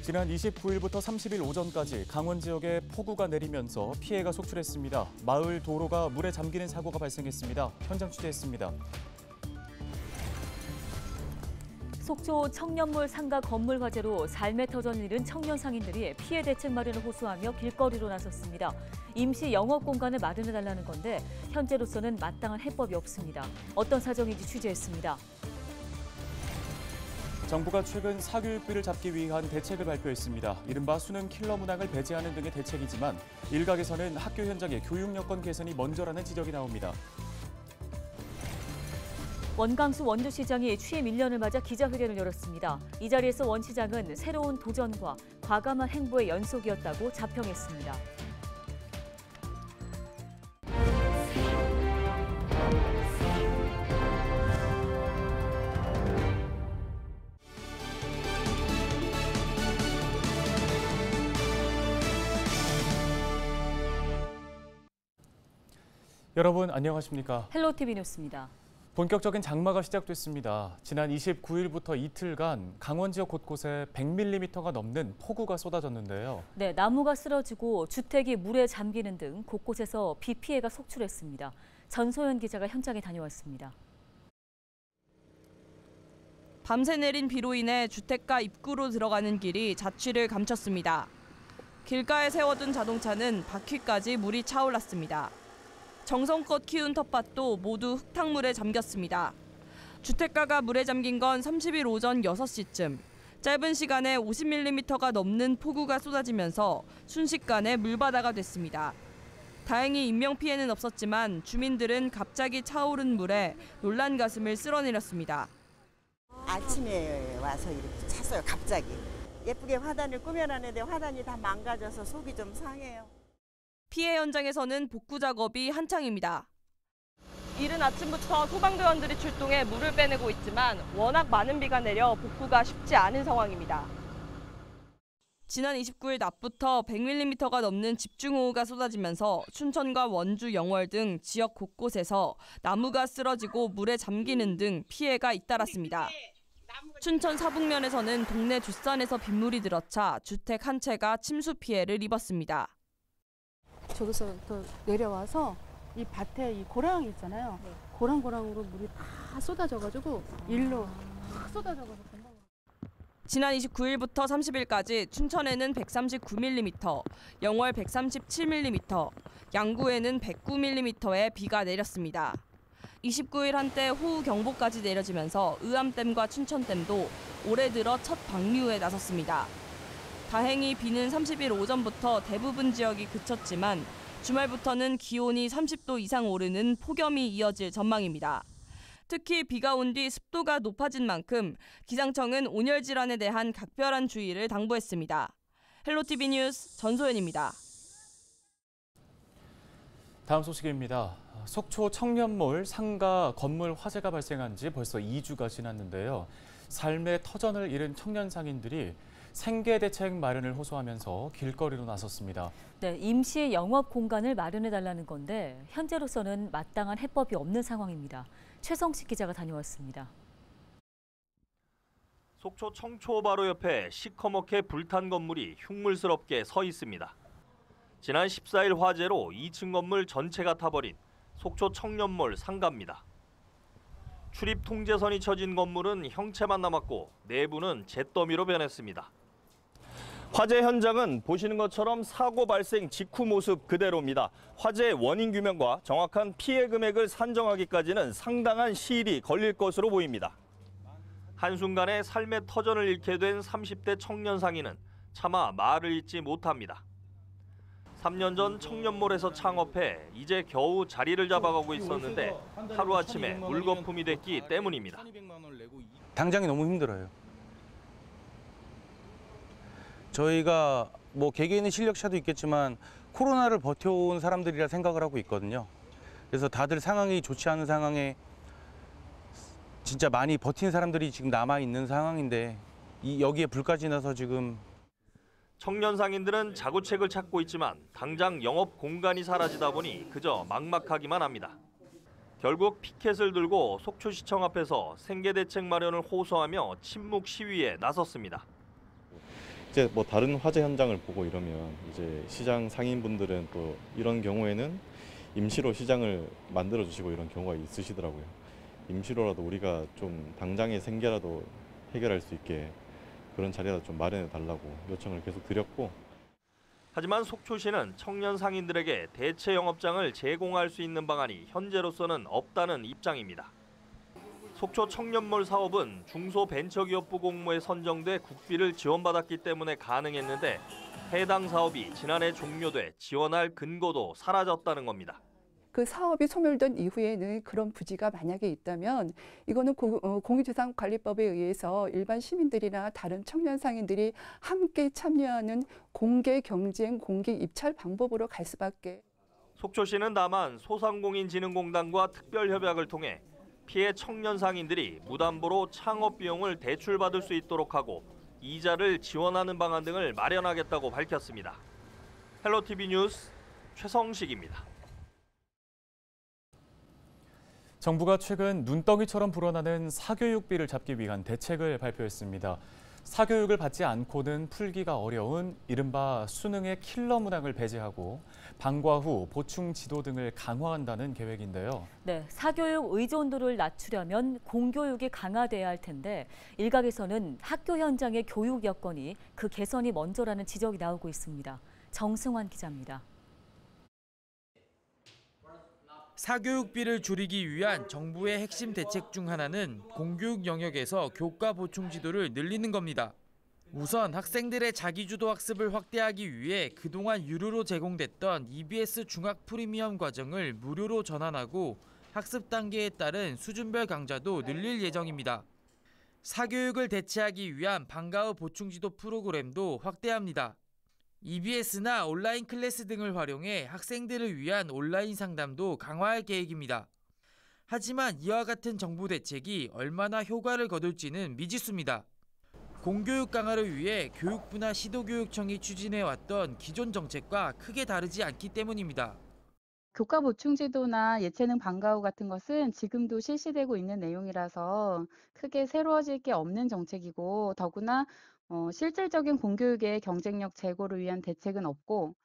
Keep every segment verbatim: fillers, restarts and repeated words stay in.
지난 이십구일부터 삼십일 오전까지 강원 지역에 폭우가 내리면서 피해가 속출했습니다. 마을 도로가 물에 잠기는 사고가 발생했습니다. 현장 취재했습니다. 속초 청년몰 상가 건물 화재로 삶의 터전을 잃은 청년 상인들이 피해 대책 마련을 호소하며 길거리로 나섰습니다. 임시 영업 공간을 마련해달라는 건데 현재로서는 마땅한 해법이 없습니다. 어떤 사정인지 취재했습니다. 정부가 최근 사교육비를 잡기 위한 대책을 발표했습니다. 이른바 수능 킬러 문항을 배제하는 등의 대책이지만 일각에서는 학교 현장의 교육 여건 개선이 먼저라는 지적이 나옵니다. 원광수 원주시장이 취임 일 년을 맞아 기자회견을 열었습니다. 이 자리에서 원 시장은 새로운 도전과 과감한 행보의 연속이었다고 자평했습니다. 여러분 안녕하십니까? 헬로티비 뉴스입니다. 본격적인 장마가 시작됐습니다. 지난 이십구일부터 이틀간 강원 지역 곳곳에 백 밀리미터가 넘는 폭우가 쏟아졌는데요. 네, 나무가 쓰러지고 주택이 물에 잠기는 등 곳곳에서 비 피해가 속출했습니다. 전소연 기자가 현장에 다녀왔습니다. 밤새 내린 비로 인해 주택가 입구로 들어가는 길이 자취를 감췄습니다. 길가에 세워둔 자동차는 바퀴까지 물이 차올랐습니다. 정성껏 키운 텃밭도 모두 흙탕물에 잠겼습니다. 주택가가 물에 잠긴 건 삼십일 오전 여섯 시쯤. 짧은 시간에 오십 밀리미터가 넘는 폭우가 쏟아지면서 순식간에 물바다가 됐습니다. 다행히 인명피해는 없었지만 주민들은 갑자기 차오른 물에 놀란 가슴을 쓸어내렸습니다. 아침에 와서 이렇게 찼어요, 갑자기. 예쁘게 화단을 꾸며놨는데 화단이 다 망가져서 속이 좀 상해요. 피해 현장에서는 복구 작업이 한창입니다. 이른 아침부터 소방대원들이 출동해 물을 빼내고 있지만 워낙 많은 비가 내려 복구가 쉽지 않은 상황입니다. 지난 이십구일 낮부터 백 밀리미터가 넘는 집중호우가 쏟아지면서 춘천과 원주, 영월 등 지역 곳곳에서 나무가 쓰러지고 물에 잠기는 등 피해가 잇따랐습니다. 춘천 사북면에서는 동네 뒷산에서 빗물이 들어차 주택 한 채가 침수 피해를 입었습니다. 저기서부터 내려와서 이 밭에 이 고랑이 있잖아요. 네. 고랑고랑으로 물이 다 쏟아져가지고 일로 다 쏟아져가지고. 지난 이십구일부터 삼십일까지 춘천에는 백삼십구 밀리미터, 영월 백삼십칠 밀리미터, 양구에는 백구 밀리미터의 비가 내렸습니다. 이십구일 한때 호우 경보까지 내려지면서 의암댐과 춘천댐도 올해 들어 첫 방류에 나섰습니다. 다행히 비는 삼십일 오전부터 대부분 지역이 그쳤지만 주말부터는 기온이 삼십 도 이상 오르는 폭염이 이어질 전망입니다. 특히 비가 온 뒤 습도가 높아진 만큼 기상청은 온열 질환에 대한 각별한 주의를 당부했습니다. 헬로티비 뉴스 전소연입니다. 다음 소식입니다. 속초 청년몰 상가 건물 화재가 발생한 지 벌써 이 주가 지났는데요. 삶의 터전을 잃은 청년 상인들이 생계 대책 마련을 호소하면서 길거리로 나섰습니다. 네, 임시 영업 공간을 마련해달라는 건데 현재로서는 마땅한 해법이 없는 상황입니다. 최성식 기자가 다녀왔습니다. 속초 청초 바로 옆에 시커멓게 불탄 건물이 흉물스럽게 서 있습니다. 지난 십사일 화재로 이 층 건물 전체가 타버린 속초 청년몰 상가입니다. 출입 통제선이 쳐진 건물은 형체만 남았고 내부는 잿더미로 변했습니다. 화재 현장은 보시는 것처럼 사고 발생 직후 모습 그대로입니다. 화재의 원인 규명과 정확한 피해 금액을 산정하기까지는 상당한 시일이 걸릴 것으로 보입니다. 한순간에 삶의 터전을 잃게 된 삼십 대 청년 상인은 차마 말을 잇지 못합니다. 삼 년 전 청년몰에서 창업해 이제 겨우 자리를 잡아가고 있었는데 하루아침에 물거품이 됐기 때문입니다. 당장이 너무 힘들어요. 저희가 뭐 개개인의 실력 차도 있겠지만 코로나를 버텨온 사람들이라 생각을 하고 있거든요. 그래서 다들 상황이 좋지 않은 상황에 진짜 많이 버틴 사람들이 지금 남아있는 상황인데 이 여기에 불까지 나서 지금 청년 상인들은 자구책을 찾고 있지만 당장 영업 공간이 사라지다 보니 그저 막막하기만 합니다. 결국 피켓을 들고 속초시청 앞에서 생계대책 마련을 호소하며 침묵 시위에 나섰습니다. 이제 뭐 다른 화재 현장을 보고 이러면 이제 시장 상인분들은 또 이런 경우에는 임시로 시장을 만들어 주시고 이런 경우가 있으시더라고요. 임시로라도 우리가 좀 당장의 생계라도 해결할 수 있게 그런 자리라도 좀 마련해 달라고 요청을 계속 드렸고. 하지만 속초시는 청년 상인들에게 대체 영업장을 제공할 수 있는 방안이 현재로서는 없다는 입장입니다. 속초 청년몰 사업은 중소벤처기업부 공모에 선정돼 국비를 지원받았기 때문에 가능했는데 해당 사업이 지난해 종료돼 지원할 근거도 사라졌다는 겁니다. 그 사업이 소멸된 이후에는 그런 부지가 만약에 있다면 이거는 공유재산관리법에 의해서 일반 시민들이나 다른 청년 상인들이 함께 참여하는 공개 경쟁, 공개 입찰 방법으로 갈 수밖에. 속초시는 다만 소상공인진흥공단과 특별협약을 통해 피해 청년 상인들이 무담보로 창업 비용을 대출받을 수 있도록 하고 이자를 지원하는 방안 등을 마련하겠다고 밝혔습니다. 헬로티비 뉴스 최성식입니다. 정부가 최근 눈덩이처럼 불어나는 사교육비를 잡기 위한 대책을 발표했습니다. 사교육을 받지 않고는 풀기가 어려운 이른바 수능의 킬러 문항을 배제하고 방과 후 보충 지도 등을 강화한다는 계획인데요. 네, 사교육 의존도를 낮추려면 공교육이 강화돼야 할 텐데 일각에서는 학교 현장의 교육 여건이 그 개선이 먼저라는 지적이 나오고 있습니다. 정승환 기자입니다. 사교육비를 줄이기 위한 정부의 핵심 대책 중 하나는 공교육 영역에서 교과 보충 지도를 늘리는 겁니다. 우선 학생들의 자기주도 학습을 확대하기 위해 그동안 유료로 제공됐던 이비에스 중학 프리미엄 과정을 무료로 전환하고 학습 단계에 따른 수준별 강좌도 늘릴 예정입니다. 사교육을 대체하기 위한 방과 후 보충 지도 프로그램도 확대합니다. 이비에스나 온라인 클래스 등을 활용해 학생들을 위한 온라인 상담도 강화할 계획입니다. 하지만 이와 같은 정부 대책이 얼마나 효과를 거둘지는 미지수입니다. 공교육 강화를 위해 교육부나 시도교육청이 추진해왔던 기존 정책과 크게 다르지 않기 때문입니다. 교과 보충 지도나 예체능 방과 후 같은 것은 지금도 실시되고 있는 내용이라서 크게 새로워질 게 없는 정책이고 더구나 어, 실질적인 공교육의 경쟁력 제고를 위한 대책은 없고.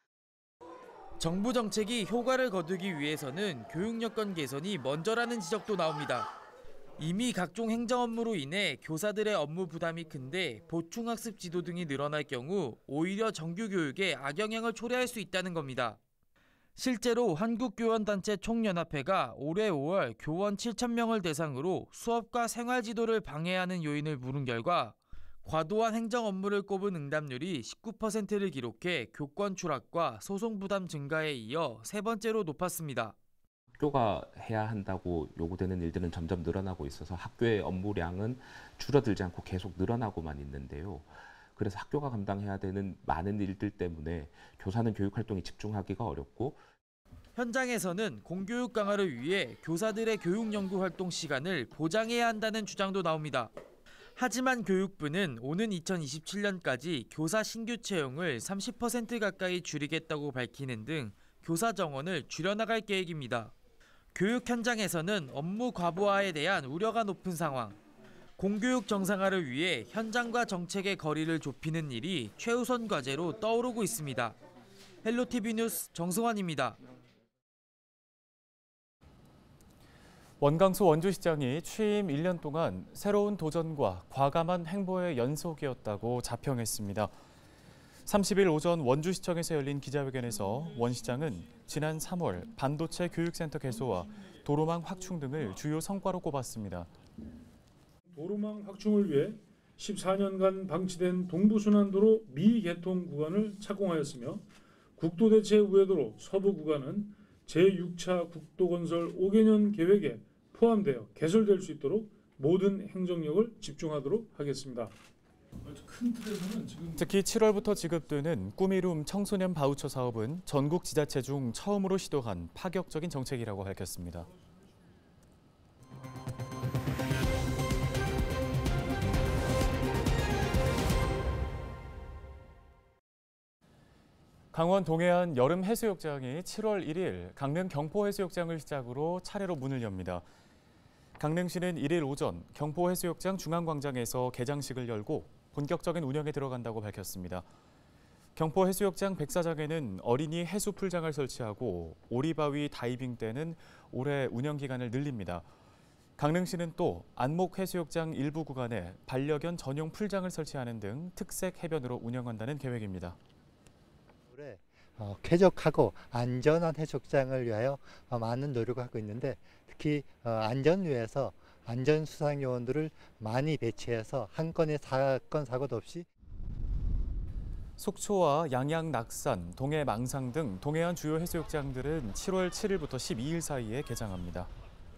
정부 정책이 효과를 거두기 위해서는 교육 여건 개선이 먼저라는 지적도 나옵니다. 이미 각종 행정 업무로 인해 교사들의 업무 부담이 큰데 보충학습 지도 등이 늘어날 경우 오히려 정규 교육에 악영향을 초래할 수 있다는 겁니다. 실제로 한국교원단체 총연합회가 올해 오월 교원 칠천 명을 대상으로 수업과 생활지도를 방해하는 요인을 물은 결과 과도한 행정 업무를 꼽은 응답률이 십구 퍼센트를 기록해 교권 추락과 소송 부담 증가에 이어 세 번째로 높았습니다. 학교가 해야 한다고 요구되는 일들은 점점 늘어나고 있어서 학교의 업무량은 줄어들지 않고 계속 늘어나고만 있는데요. 그래서 학교가 감당해야 되는 많은 일들 때문에 교사는 교육 활동에 집중하기가 어렵고 현장에서는 공교육 강화를 위해 교사들의 교육 연구 활동 시간을 보장해야 한다는 주장도 나옵니다. 하지만 교육부는 오는 이천이십칠 년까지 교사 신규 채용을 삼십 퍼센트 가까이 줄이겠다고 밝히는 등 교사 정원을 줄여나갈 계획입니다. 교육 현장에서는 업무 과부하에 대한 우려가 높은 상황. 공교육 정상화를 위해 현장과 정책의 거리를 좁히는 일이 최우선 과제로 떠오르고 있습니다. 헬로티비 뉴스 정승환입니다. 원광수 원주시장이 취임 일 년 동안 새로운 도전과 과감한 행보의 연속이었다고 자평했습니다. 삼십 일 오전 원주시청에서 열린 기자회견에서 원 시장은 지난 삼월 반도체 교육센터 개소와 도로망 확충 등을 주요 성과로 꼽았습니다. 도로망 확충을 위해 십사 년간 방치된 동부순환도로 미개통 구간을 착공하였으며 국도대체 우회도로 서부 구간은 제육 차 국도건설 오 개년 계획에 포함되어 개설될 수 있도록 모든 행정력을 집중하도록 하겠습니다. 특히 칠월부터 지급되는 꿈이룸 청소년 바우처 사업은 전국 지자체 중 처음으로 시도한 파격적인 정책이라고 밝혔습니다. 강원 동해안 여름 해수욕장이 칠월 일일 강릉 경포해수욕장을 시작으로 차례로 문을 엽니다. 강릉시는 일일 오전 경포해수욕장 중앙광장에서 개장식을 열고 본격적인 운영에 들어간다고 밝혔습니다. 경포 해수욕장 백사장에는 어린이 해수풀장을 설치하고 오리바위 다이빙 때는 올해 운영 기간을 늘립니다. 강릉시는 또 안목 해수욕장 일부 구간에 반려견 전용 풀장을 설치하는 등 특색 해변으로 운영한다는 계획입니다. 올해 어, 쾌적하고 안전한 해수욕장을 위하여 어, 많은 노력을 하고 있는데 특히 어, 안전을 위해서 안전수상요원들을 많이 배치해서 한 건의 사건 사고도 없이 속초와 양양, 낙산, 동해 망상 등 동해안 주요 해수욕장들은 칠월 칠일부터 십이일 사이에 개장합니다.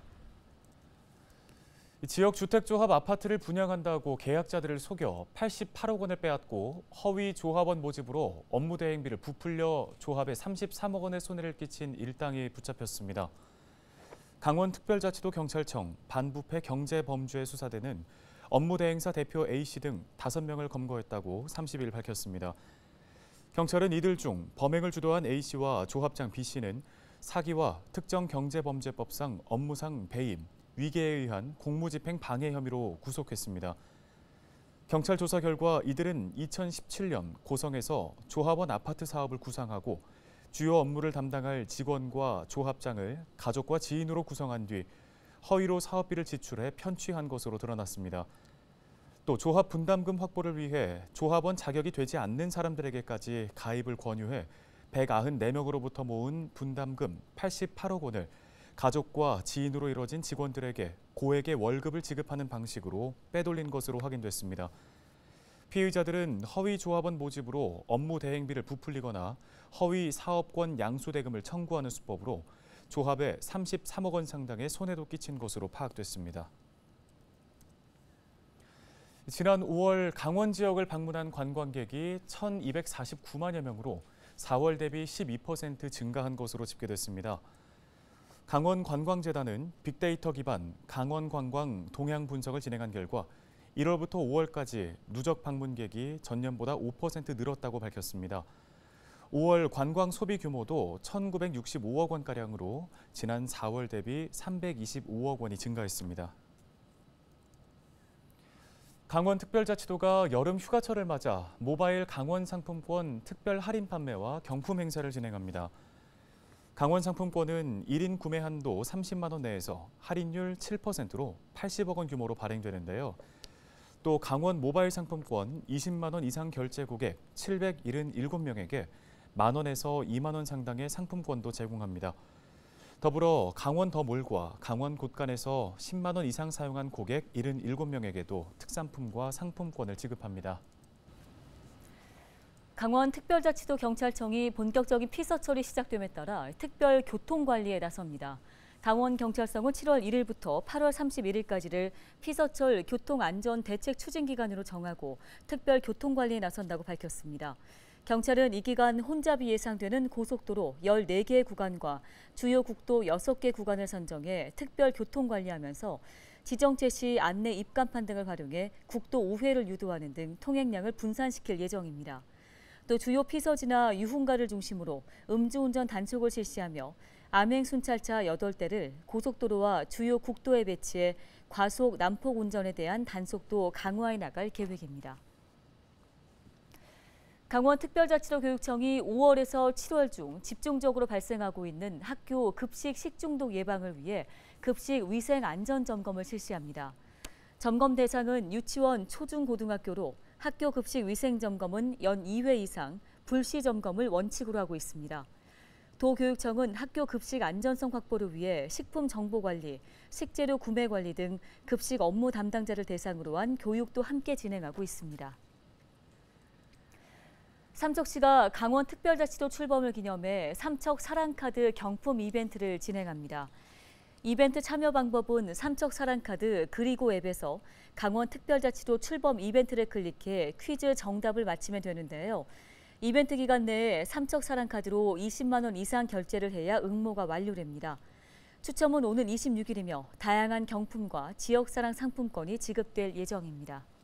지역 주택조합 아파트를 분양한다고 계약자들을 속여 팔십팔억 원을 빼앗고 허위 조합원 모집으로 업무 대행비를 부풀려 조합에 삼십삼억 원의 손해를 끼친 일당이 붙잡혔습니다. 강원특별자치도 경찰청 반부패 경제범죄 수사대는 업무대행사 대표 A씨 등 다섯 명을 검거했다고 삼십일 밝혔습니다. 경찰은 이들 중 범행을 주도한 A씨와 조합장 B씨는 사기와 특정경제범죄법상 업무상 배임, 위계에 의한 공무집행 방해 혐의로 구속했습니다. 경찰 조사 결과 이들은 이천십칠년 고성에서 조합원 아파트 사업을 구상하고 주요 업무를 담당할 직원과 조합장을 가족과 지인으로 구성한 뒤 허위로 사업비를 지출해 편취한 것으로 드러났습니다. 또 조합 분담금 확보를 위해 조합원 자격이 되지 않는 사람들에게까지 가입을 권유해 백구십사 명으로부터 모은 분담금 팔십팔억 원을 가족과 지인으로 이뤄진 직원들에게 고액의 월급을 지급하는 방식으로 빼돌린 것으로 확인됐습니다. 피의자들은 허위 조합원 모집으로 업무 대행비를 부풀리거나 허위 사업권 양수대금을 청구하는 수법으로 조합에 삼십삼억 원 상당의 손해도 끼친 것으로 파악됐습니다. 지난 오월 강원 지역을 방문한 관광객이 천이백사십구만여 명으로 사월 대비 십이 퍼센트 증가한 것으로 집계됐습니다. 강원관광재단은 빅데이터 기반 강원관광 동향 분석을 진행한 결과 일월부터 오월까지 누적 방문객이 전년보다 오 퍼센트 늘었다고 밝혔습니다. 오월 관광 소비 규모도 천구백육십오억 원가량으로 지난 사월 대비 삼백이십오억 원이 증가했습니다. 강원특별자치도가 여름 휴가철을 맞아 모바일 강원 상품권 특별 할인 판매와 경품 행사를 진행합니다. 강원 상품권은 일 인 구매 한도 삼십만 원 내에서 할인율 칠 퍼센트로 팔십억 원 규모로 발행되는데요. 또 강원 모바일 상품권 이십만 원 이상 결제 고객 칠백칠십칠 명에게 만 원에서 이만 원 상당의 상품권도 제공합니다. 더불어 강원 더몰과 강원 곳간에서 십만 원 이상 사용한 고객 칠십칠 명에게도 특산품과 상품권을 지급합니다. 강원특별자치도 경찰청이 본격적인 피서철이 시작됨에 따라 특별 교통관리에 나섭니다. 강원경찰청은 칠월 일일부터 팔월 삼십일일까지를 피서철 교통안전대책 추진기간으로 정하고 특별 교통관리에 나선다고 밝혔습니다. 경찰은 이 기간 혼잡이 예상되는 고속도로 열네 개 구간과 주요 국도 여섯 개 구간을 선정해 특별 교통관리하면서 지정체 시 안내 입간판 등을 활용해 국도 우회를 유도하는 등 통행량을 분산시킬 예정입니다. 또 주요 피서지나 유흥가를 중심으로 음주운전 단속을 실시하며 암행 순찰차 여덟 대를 고속도로와 주요 국도에 배치해 과속 난폭 운전에 대한 단속도 강화해 나갈 계획입니다. 강원특별자치도 교육청이 오월에서 칠월 중 집중적으로 발생하고 있는 학교 급식 식중독 예방을 위해 급식 위생 안전 점검을 실시합니다. 점검 대상은 유치원, 초중, 고등학교로 학교 급식 위생 점검은 연 이 회 이상, 불시 점검을 원칙으로 하고 있습니다. 도교육청은 학교 급식 안전성 확보를 위해 식품 정보 관리, 식재료 구매 관리 등 급식 업무 담당자를 대상으로 한 교육도 함께 진행하고 있습니다. 삼척시가 강원특별자치도 출범을 기념해 삼척 사랑카드 경품 이벤트를 진행합니다. 이벤트 참여 방법은 삼척 사랑카드 그리고 앱에서 강원특별자치도 출범 이벤트를 클릭해 퀴즈 정답을 맞히면 되는데요. 이벤트 기간 내에 삼척 사랑카드로 이십만 원 이상 결제를 해야 응모가 완료됩니다. 추첨은 오는 이십육일이며 다양한 경품과 지역사랑 상품권이 지급될 예정입니다.